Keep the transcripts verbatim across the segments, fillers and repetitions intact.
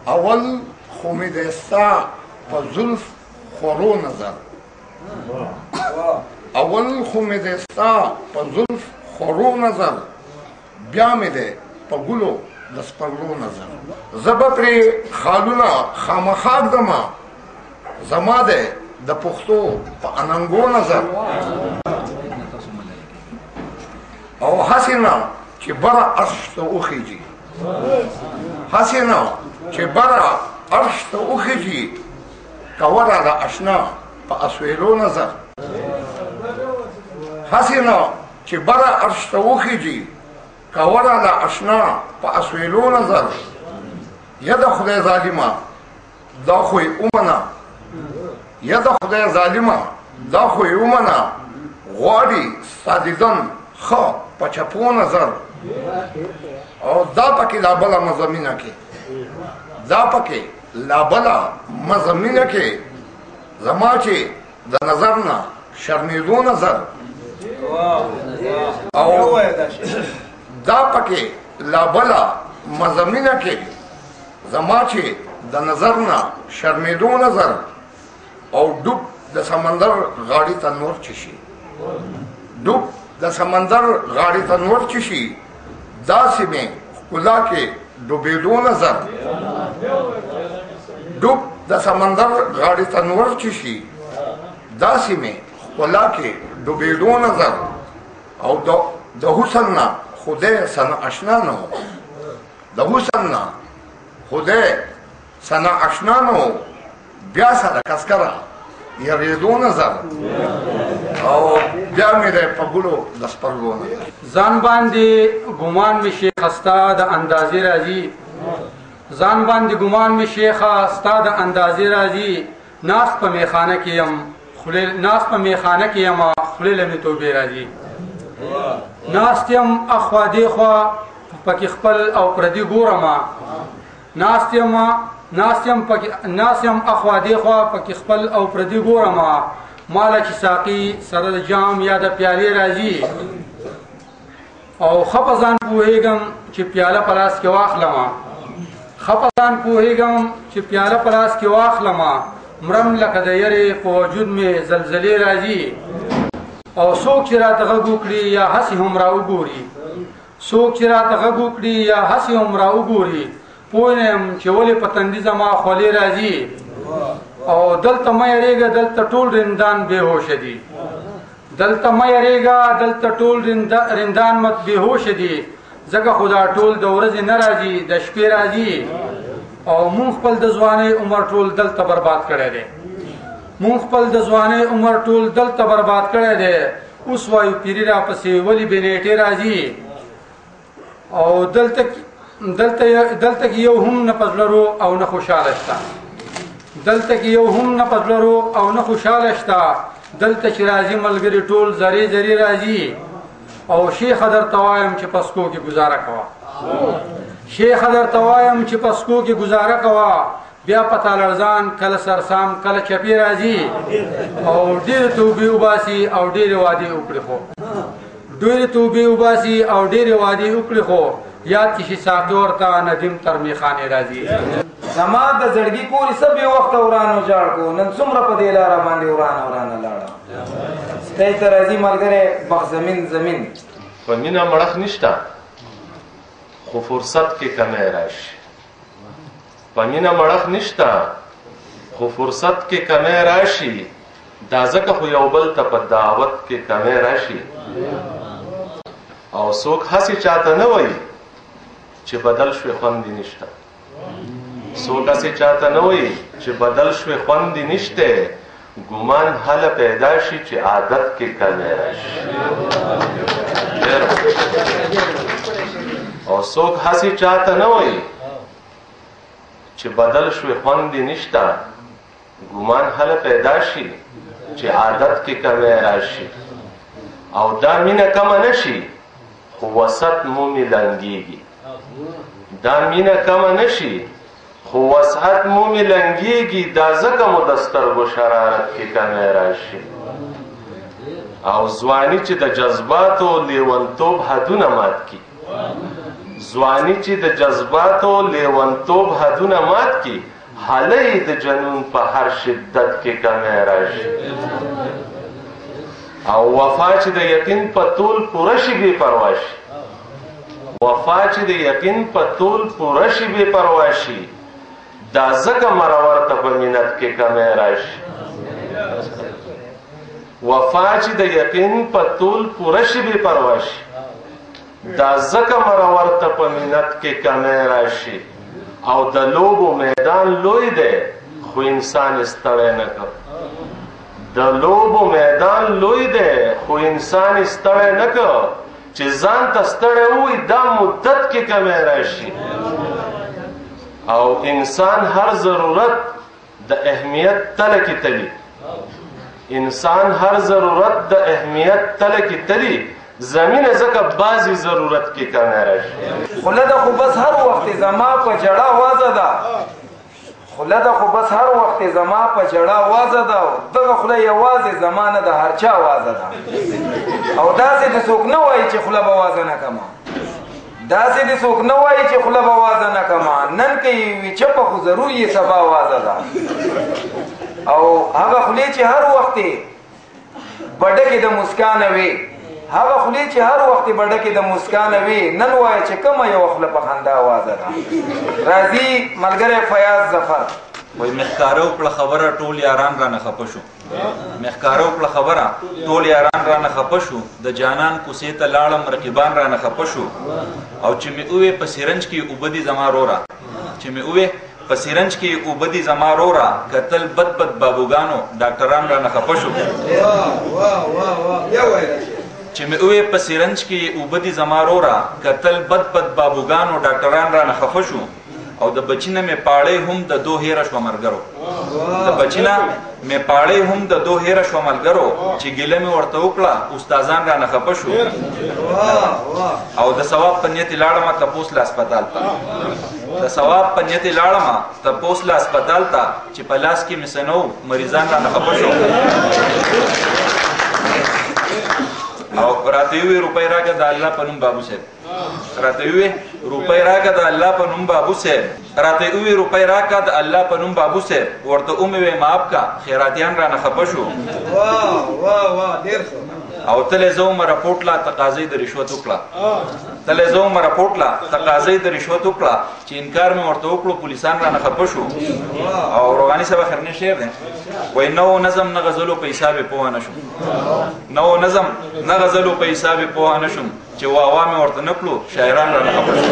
اول خو مې د ستا په زلف خورو نظر اول خو مې د ستا په زلف خورو نظر بیا مې دی په ګلو د سپرلو نظر زه به پرې خالونه خامخا ږدمه زما دی د پښتو په اننګو نظر او هسې نه چې بره عرش ته وخیږي هسې نه چې بره عرش ته وخیږي کوره د اشنا په اسویلو نظر هسې نه چې بره عرش ته وخیږي کوره د اشنا په اسویلو نظر یا د خدای ظالمه دا خو یې ومنه یا د خدای ظالمه دا خو یې ومنه غواړي ستا دیدن ښه په چپو نظر او دا پکې لا بله مضمینه کې دا پکې لا بله مضمینه کې زما چې د نظر نه شرمېدو نظر او دا پکې لا بله مضمینه کې زما چې د نظر نه شرمېدو نظر او ډوب د سمندر غاړې ته نور چشي ډوب د سمندر غاړې ته نور چشي داسې مې ښکلا کې ډوبېدو نظر ډوب د سمندر غاړې ته نور چشي داسې مې ښکلا کې ډوبېدو نظر او د حسن نه خدای سنه اشنا نه و د حسن نه خدای سنه اشنا نه و بیا سره کسکره یریدو نظر او بیا مې دی په ګلو د سپرلو نظر ځان باندې ګمان مې شیخه ستا د اندازې راځي ځان باندې ګمان مې شیخه ستا د اندازې راځي ناست په میخانه کې یم ناست په میخانه کې یم خولې له مې توبې راځي ناست یم اخوا دېخوا پکې خپل او پردي ګورمه ناست یم ناست یم ناست یم اخوا دېخوا پکې خپل او پردي ګورمه ماله چې ساقي سره د جام یا د پیالې راځي او ښه په ځان پوهېږم چې پیاله په لاس کې واخلمه ښه په ځان پوهېږم چې پیاله په لاس کې واخلمه مرم لکه د یرې په وجود مې زلزلې راځي او څوک چې راته غږ وکړي یا هسې هم را وګوري څوک چې راته غږ وکړي یا هسې هم را وګوري پوه نه یم چې ولې په تندي زما خولې راځي او دلته مه یریږه دلته ټول رندان بېهوشه دي دلته مه یریږه دلته ټول رندان مت بېهوشه دي ځکه خو دا ټول د ورځې نه راځي د شپې راځي او مونږ خپل د ځوانۍ عمر ټول دلته برباد کړی دی مونږ خپل د ځوانۍ عمر ټول دلته برباد کړی دی اوس وایو پیري راپسې ولې بې نیټې راځي او دلته دلته دلته کې یو هم نه پزلرو او نه خوشاله شته دلته کې یو هم نه پزلرو او نه خوشاله شته دلته چې راځي ملګري ټول زری زری راځي او شیخه درته وایم چې پسکو کې ګزاره کوه شیخه درته وایم چې پسکو کې ګزاره کوه بیا پتا لړزان کله سرسام کله چپی راځي او ډېرې توبې وباسي او ډېرې وعدې وکړي خو ډېرې توبې وباسي او ډېرې وعدې وکړي خو یاد کې شي ساقي ورته ندیم تر میخانې راځي زما د زړګي پورې څه بې وخته ورانو جاړ کو نن څومره په دې لاره باندې ورانه ورانه لاړه ستی ته راځي ملګری بخ زمین زمین په مینه مړښ نشته خو فرصت کې کمی راشي په مینه مړښ نشته خو فرصت کې کمی راشي دا ځکه خو یو بل ته په دعوت کې کمی راشي او څوک هسې چاته نه وایي چې بدل شوې خوند دې نشته څوک هسې چاته نه وایي چې بدل شوې خوند دې نشته ګمان هله پیدا شي چې عادت کې کمی راشي او څوک هسې چاته نه وایي چې بدل شوې خوند دې نشته ګمان هله پیدا شي چې عادت کې کمی راشي او دا مینه کمه نه شي خو وسط مومې لنګېږي دا مینه کمه نه شي خو وسعت مومې لنګېږي دا ځکه مو د سترګو شرارت کې کمی راشي او ځواني چې د جذباتو لیونتوب حدونه مات کي ځواني چې د جذباتو لیونتوب حدونه مات کي هلۍ د جنون په هر شدت کې کمی راشي او وفا چې د یقین په طول پوره شي بې پروا شي وفا چې د یقین په طول پوره شي بې پروا شي دا ځکه مرور ته په مینت کې کمی راشي وفا چې د یقین په طول پوره شي بې پروا شي دا ځکه مرور ته په مینت کې کمی راشي او د لوبو میدان لوی دی خو انسان ستړی نه کړ د لوبو میدان لوی دی خو انسان ستړی نه کړ چې ځان ته ستړی ووایي دا مدت کې کمی راشي او انسان هر ضرورت د اهمیت تله کې تلي انسان هر ضرورت د اهمیت تله کې تلي زمین ځکه بعضې ضرورت کې کمی راشي خوله ده خو بس هر وخت زما په جړه وازه ده خوله ده خو بس هر وخت زما په جړه وازه ده دغه خوله یوازې زما نه د هر چا وازه ده او داسې د څوک نه وایي چې خوله به وازه نه کړمه داسې د څوک نه وایي چې خوله به وازه نه کړمه نن که یې وي چپه خو ضرور یې سبا وازه ده او هغه خولې چې هر وخت بډکې د مسکانه وي هغه خولې چې هر وخت بډکې د مسکانه وي نن وایه چې کومه یوه خوله په خندا وازه ده راځي ملګری فیاض ظفر وای مخکاره وکړه خبره ټول یاران رانه خفه شو مخکاره وکړه خبره ټول یاران رانه خفه شو د جانان کوڅې ته لاړم رقیبان رانه خفه شو او چې مې ووې په سرنج کې اوبه دي زما روره چې مې ووې په سرنج کې اوبه دي زما روره کتل بد بد بابوګانو ډاکټران رانه خفه شو چې مې ووې په سرنج کې اوبه دي زما روره کتل بد بد بابوګانو ډاکټران رانه خفه شو او د بچینه مې پاړې هم د دو هیره شوه ملګرو د بچینه مې پاړې هم د دو هیره شوه ملګرو چې ګیله مې ورته وکړه استادان رانه خفه شو او د ثواب په نیت یې لاړمه تپوس له هسپتال ته د ثواب په نیت یې لاړمه تپوس له هسپتال ته چې په لاس کې مې څه نه و مریضان رانه خفه شو او راته یې ووې روپۍ راکړه د الله په نوم بابو صاحب راته یې ووې روپۍ راکړه د الله په نوم بابو صاحب راته یې ووې روپۍ راکړه د الله په نوم بابو صاحب ورته ومې وې معاف کا خیراتیان رانه خفه شو او تلې زه ومه رپورټ لا تقاضۍ د رشوت وکړه تلې زه ومه رپورټ لا تقاضۍ د رشوت وکړه چې انکار مې ورته وکړو پولیسان رانه خفه شو او روغاني صاحب خرنې شعر دی وایي نو نظم نه غزلو په حساب یې پوه نه شوم نو نظم نه غزلو په حساب یې پوه نه شوم چې واوا مې ورته نه کړو شاعران رانه خفه شو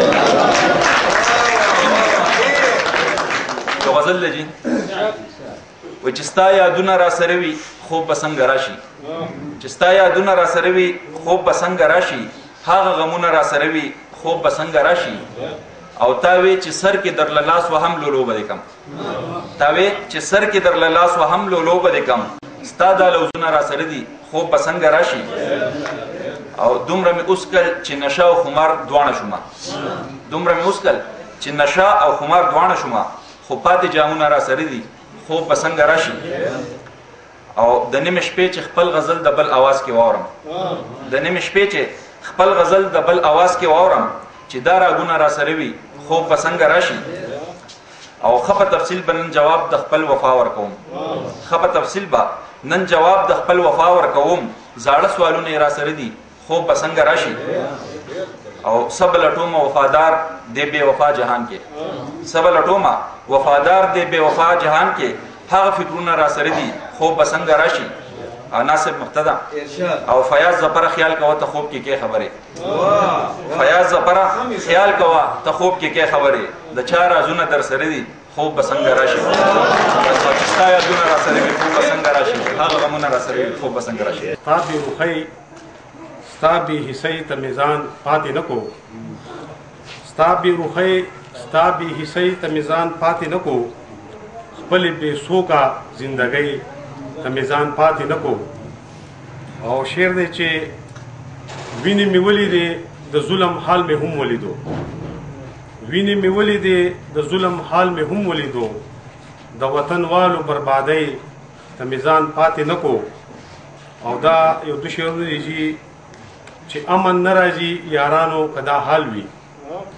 یو غزل دی جي وایي چې ستا یادونه را سره وي خوب به څنګه راشي چې ستا یادونه را سره وي خوب به څنګه راشي هغه غمونه را سره وي خوب به څنګه راشي او تا وی چې سر کې در لاس وهم لولو به کم تا وی چې سر کې در لاس وهم لولو به کم ستا دا لوزونه را سره دي خوب به څنګه راشي او دومره مې اوسکل چې نشه او خمار دواړه شومه دومره مې اوسکل چې نشه او خمار دواړه شومه خو پاتې جامونه را سره دي خوب به څنګه راشي او د نیمې شپې چې خپل غزل د بل اواز کې واورم د نیمې شپې چې خپل غزل د بل اواز کې واورم چې دا راګونه را سره وي خوب به څنګه راشي او ښه په تفصیل به نن جواب د خپل وفا ورکوم ښه په تفصیل به نن جواب د خپل وفا ورکوم زاړه سوالونه یې را سره دي خوب به څنګه راشي او سب لټومه وفادار دی بې وفا جهان کې سب لټومه وفادار دی بې وفا جهان کې هغه فکرونه را سره دي خوب به څنګه راشي ناصب مقتدا او فیاض ظفر خیال کوه ته خوب کې کې خبرې فیاض ظفر خیال کوه ته خوب کې کې خبرې د چا رازونه در سره دي خوب به څنګه راشي ستا یادونه را سره وي خوب به څنګه راشي هغه غمونه را سره وي خوب به څنګه راشي ستا بې روخۍ ستا بې حصۍ ته میزان پاتې نه کو ستا بې روخۍ ستا بې حصۍ ته میزان پاتې نه کو خپلې بې سوکه زندګۍ ته میزان پاتې نه کو او شعر دی چې وینې مې ولیدې د ظلم حال مې هم ولیدو وینې مې ولیدې د ظلم حال مې هم ولیدو د وطن والو بربادۍ ته میزان پاتې نه کو او دا یو دوه شعرونه دي چې امن نه راځي یارانو که دا حال وي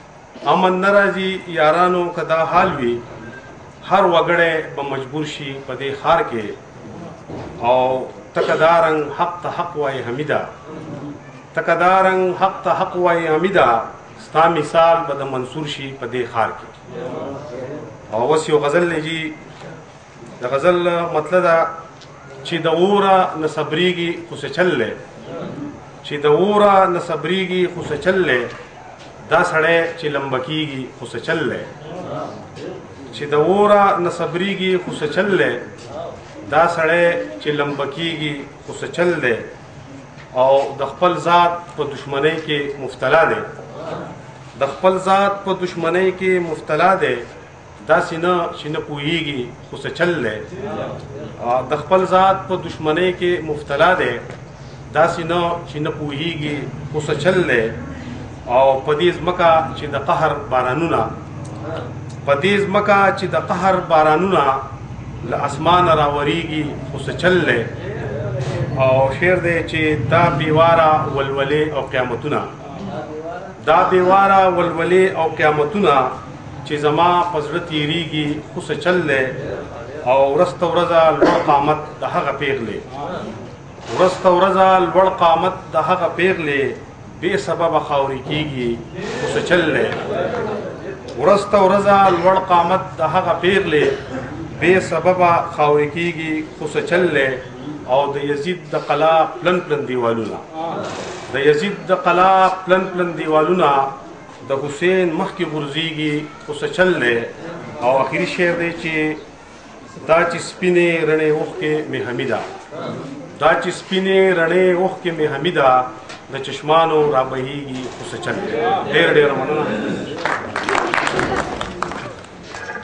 امن ناراضي یارانو کدا حال وي هر وګړی به مجبور شي په دې ښار کې او تکدارنګ حق ته حق وایي حمیده تکدارنګ حق ته حق وایي حمیده ستا مثال به د منصور شي په دې ښار کې. او اوس یو غزل دی جي د غزل مطلب ده چې د اوره نه صبرېږي خو څه چل دی چې د اوره نه صبرېږي خو څه چل دی دا سړی چې لمبه کېږي خو څه چل دی چې د اوره نه صبرېږي خو څه چل دی دا سړی چې لمبه کېږي خو څه چل دی او د خپل ذات په دشمنۍ کې مبتلا دی د خپل ذات په دشمنۍ کې مبتلا دی داسې نه چې نه پوهېږي خو څه چل دی د خپل ذات په دشمنۍ کې مبتلا دی داسې نه چې نه پوهېږي خو څه چل دی او په دې ځمکه چې د قهر بارانونه په دې ځمکه چې د قهر بارانونه له اسمانه راورېږي خو څه چل دی او شعر دی چې دا بېواره ولولې او قیامتونه دا بېواره ولولې او قیامتونه چې زما په زړه تېرېږي خو څه چل دی او ورځ ته ورځه لوړ قامت د هغه پېغلې ورځ ته ورځه لوړ قامت د هغه پېغلې بې سببه خاورې کېږي خو څه چل دی ورځ ته ورځه لوړ قامت د هغه پېغلې بې سببه خاورې کېږي خو څه چل دی او د یزید د قلا پلن پلن دیوالونه د یزید د قلا پلن پلن دیوالونه د حسین مخکې غورځېږي خو څه چل دی او آخري شعر دی چې دا چې سپینې رڼې اوښکې مې حمیده دا چې سپینې رڼې اوښکې مې حمیده د چشمانو را بهېږي خو څه چل دی. ډېر ډېر مننه.